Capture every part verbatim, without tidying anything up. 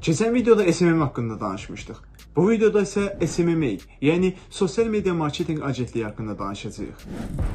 Keçən videoda S M M haqqında danışmışdıq. Bu videoda isə S M M A, yəni sosial media marketinq agentliyi haqqında danışacağıq.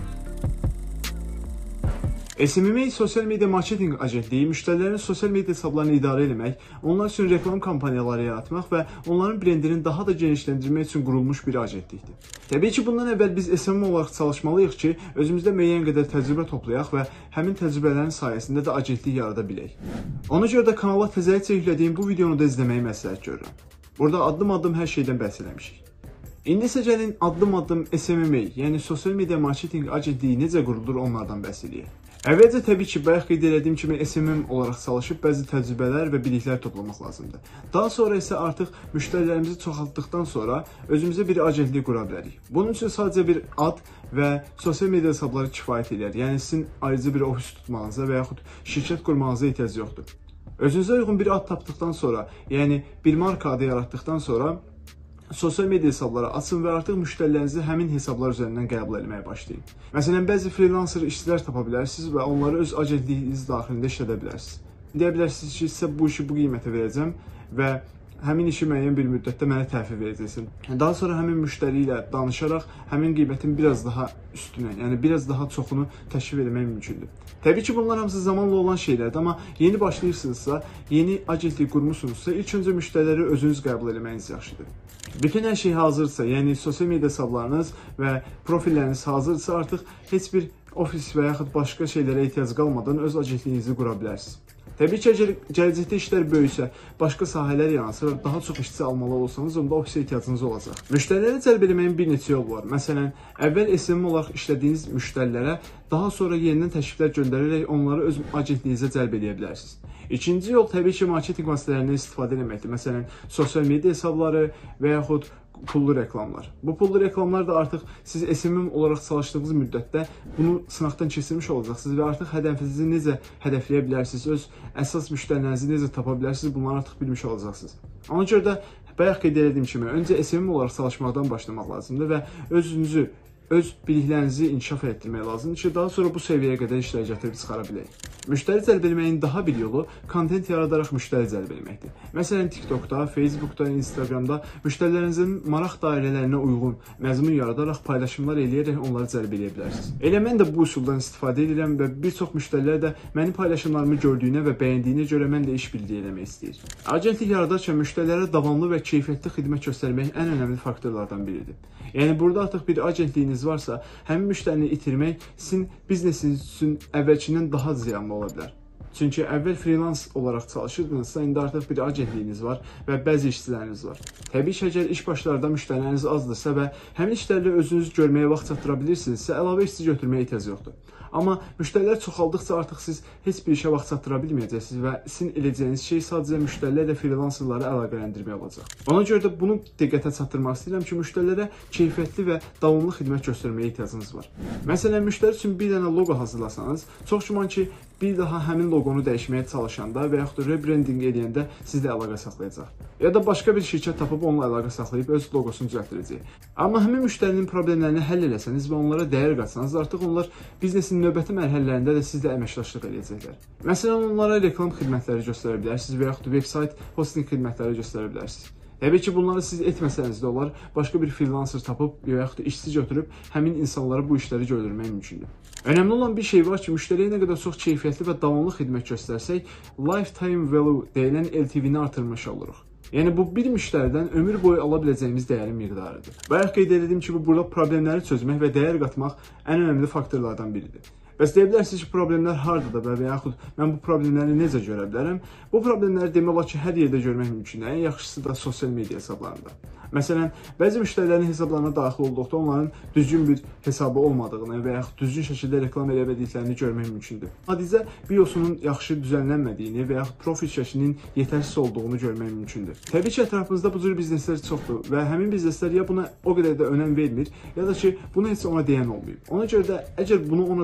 S M M A sosial media marketinq agentliyi müştərilərin sosial media hesablarını idarə etmək, onlar üçün reklam kampanyaları yaratmaq və onların brendini daha da genişləndirmək üçün qurulmuş bir agentlikdir. Təbii ki, bundan əvvəl biz S M M olaraq çalışmalıyıq ki, özümüzdə müəyyən qədər təcrübə toplayaq və həmin təcrübələrin sayəsində də agentlik yarada bilək. Ona görə də kanala təzəlicə yüklədiyim bu videonu da izləməyi məsləhət görürəm. Burada addım-addım hər şeydən bəhs eləmişik. İndi isə gəlin addım-addım S M M A, yəni sosial media marketinq agentliyi necə qurulur onlardan bəhs eləyək. Əvvəlcə təbii ki, bayaq qeyd etdiyim kimi S M M olaraq çalışıb bəzi təcrübələr və biliklər toplamaq lazımdır. Daha sonra isə artıq müştərilərimizi çoxaltdıqdan sonra özümüzə bir agentlik qura bilərik. Bunun üçün sadəcə bir ad və sosial media hesabları kifayət edir. Yəni sizin ayrıca bir ofis tutmağınıza və yaxud şirkət qurmağınıza ehtiyac yoxdur. Özünüzə uyğun bir ad tapdıqdan sonra, yəni bir marka adı yaratdıqdan sonra sosial media hesabları açın və artıq müştərilərinizi həmin hesablar üzərindən qəbul etməyə başlayın. Məsələn, bəzi freelancer işçilər tapa bilərsiniz və onları öz agentliyiniz daxilində işlədə bilərsiniz. Deyə bilərsiniz ki, sizə bu işi bu qiymətə verəcəm və həmin işi müəyyən bir müddətdə mənə təhvil verəcəksin. Daha sonra həmin müştəri ilə danışaraq həmin qiymətin biraz daha üstünə, yəni biraz daha çoxunu təşkil etmək mümkündür. Təbii ki, bunlar hamısı zamanla olan şeylərdir, amma yeni başlayırsınızsa, yeni agentlik qurmusunuzsa, ilk öncə müştəriləri özünüz qəbul etməyiniz yaxşıdır. Bütün hər şey hazırsa, yəni sosial media hesablarınız və profilləriniz hazırsa, artıq heç bir ofis və yaxud başqa şeylərə ehtiyac qalmadan öz agentliyinizi qura bilərsiniz. Təbii ki, əgər gələcəkdə işlər böyüksə, başqa sahələr yansı və daha çox işçi almalı olsanız, onda ofisə ehtiyacınız olacaq. Müştəriləri cəlb etməyin bir neçə yol var. Məsələn, əvvəl S M M olaraq işlədiyiniz müştərilərə daha sonra yenidən təkliflər göndərərək onları öz agentliyinizə cəlb edə bilərsiniz. İkinci yol təbii ki, marketinq vasitələrindən istifadə etməkdir. Məsələn, sosial media hesabları və yaxud pullu reklamlar. Bu pullu reklamlar da artıq siz S M M olaraq çalışdığınız müddətdə bunu sınaqdan keçirmiş olacaqsınız və artıq hədəfinizi necə hədəfləyə bilərsiniz, öz əsas müştərilərinizi necə tapa bilərsiniz, bunları artıq bilmiş olacaqsınız. Ona görə də bayaq qeyd etdiyim kimi, öncə S M M olaraq çalışmaqdan başlamaq lazımdır və özünüzü, öz biliklərinizi inkişaf etdirmək lazımdır ki, daha sonra bu səviyyəyə qədər işlər gətirib çıxara bilək. Müştəri cəlb etməyin daha bir yolu kontent yaradaraq müştəri cəlb etməkdir. Məsələn, TikTokda, Facebookda, Instagramda müştərilərinizin maraq dairələrinə uyğun məzmun yaradaraq paylaşımlar eləyərək onları cəlb edə bilərsiniz. Elə mən də bu üsuldan istifadə edirəm və bir çox müştərilər də mənim paylaşımlarımı gördüyünə və bəyəndiyinə görə mən də iş birliyi eləmək istəyir. Agentlik yaradarkən müştərilərə davamlı və keyfiyyətli xidmət göstərmək ən önəmli faktorlardan biridir. Yəni burada artıq bir agentliyiniz varsa, həmin müştərini itirmək sizin biznesiniz üçün əvvəlkindən daha ziyanlı ola bilər. Çünki əvvəl freelance olaraq çalışırdınızsa, indi artıq bir agentliyiniz var və bəzi işçiləriniz var. Təbii ki, əgər iş başlarda müştəriləriniz azdırsa və həmin işlərlə özünüz görməyə vaxt çatdıra bilirsinizsə, əlavə işçi götürməyə ehtiyac yoxdur. Amma müştərilər çoxaldıqca artıq siz heç bir işə vaxt çatdıra bilməyəcəksiniz və sizin edəcəyiniz şey sadəcə müştərilərlə freelancerları əlaqələndirmək olacaq. Ona görə də bunu diqqətə çatdırmaq istəyirəm ki, müştərilərə keyfiyyətli və davamlı xidmət göstərməyə ehtiyacınız var. Məsələn, müştəri üçün bir dənə loqo hazırlasanız, çox güman ki, bir daha həmin loqonu dəyişməyə çalışanda və yaxud da rebranding edəndə sizlə əlaqə saxlayacaq. Ya da başqa bir şirkət tapıb onunla əlaqə saxlayıb öz loqosunu düzəltdirəcək. Amma həmin müştərinin problemlərini həll eləsəniz və onlara dəyər qatsanız, artıq onlar biznesin növbəti mərhələlərində də sizlə əməkdaşlıq edəcəklər. Məsələn, onlara reklam xidmətləri göstərə bilərsiniz və yaxud da veb-sayt hosting xidmətləri göstərə bilərsiniz. Təbii ki, bunları siz etməsəniz də olar, başqa bir freelancer tapıb və yaxud da işçi götürüb həmin insanlara bu işləri gördürmək mümkündür. Önəmli olan bir şey var ki, müştəriyə nə qədər çox keyfiyyətli və davamlı xidmət göstərsək, lifetime value deyilən L T V-ni artırmış oluruq. Yəni, bu bir müştəridən ömür boyu ala biləcəyimiz dəyərin miqdarıdır. Bayaq qeyd etdiyim kimi, burada problemləri çözmək və dəyər qatmaq ən önəmli faktorlardan biridir. Bəs deyə bilərsiniz ki, problemlər haradadır və yaxud mən bu problemləri necə görə bilərəm? Bu problemləri demək olar ki, hər yerdə görmək mümkündür. Ən yaxşısı da sosial media hesablarında. Məsələn, bəzi müştərilərin hesablarına daxil olduqda onların düzgün bir hesabı olmadığını və yaxud düzgün şəkildə reklam edə bildiklərini görmək mümkündür. Adicə biosunun yaxşı düzənlənmədiyini və yaxud profil şəklinin yetərsiz olduğunu görmək mümkündür. Təbii ki, ətrafımızda bu cür bizneslər çoxdur və həmin bizneslər ya buna o qədər də önəm vermir, ya da ki, bunu heç ona deyən olmayıb. Ona görə də əgər bunu ona deyən olmayıb,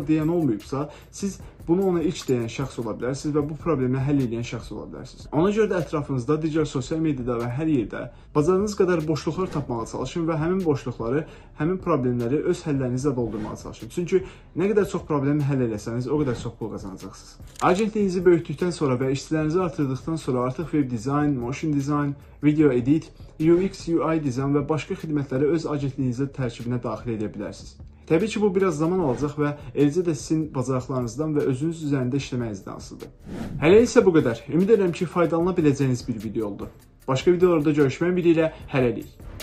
olmayıbsa, siz bunu ona ilk deyən şəxs ola bilərsiniz və bu problemi həll edən şəxs ola bilərsiniz. Ona görə də ətrafınızda, digər sosial mediada və hər yerdə bacardığınız qədər boşluqlar tapmağa çalışın və həmin boşluqları, həmin problemləri öz həllərinizlə doldurmağa çalışın. Çünki nə qədər çox problemi həll eləsəniz, o qədər çox pul qazanacaqsınız. Agentliyinizi böyütdükdən sonra və işçilərinizi artırdıqdan sonra artıq web dizayn, motion design, video edit, U X, U I dizayn və başqa xidmətləri öz agentliyinizin tərkibinə daxil edə bilərsiniz. Təbii ki, bu biraz zaman alacaq və eləcə də sizin bacarıqlarınızdan və özünüz üzərində işləməyinizdən asılıdır. Hələ isə bu qədər. Ümid edirəm ki, faydalana biləcəyiniz bir video oldu. Başqa videolarda görüşmək ümidi ilə hələlik.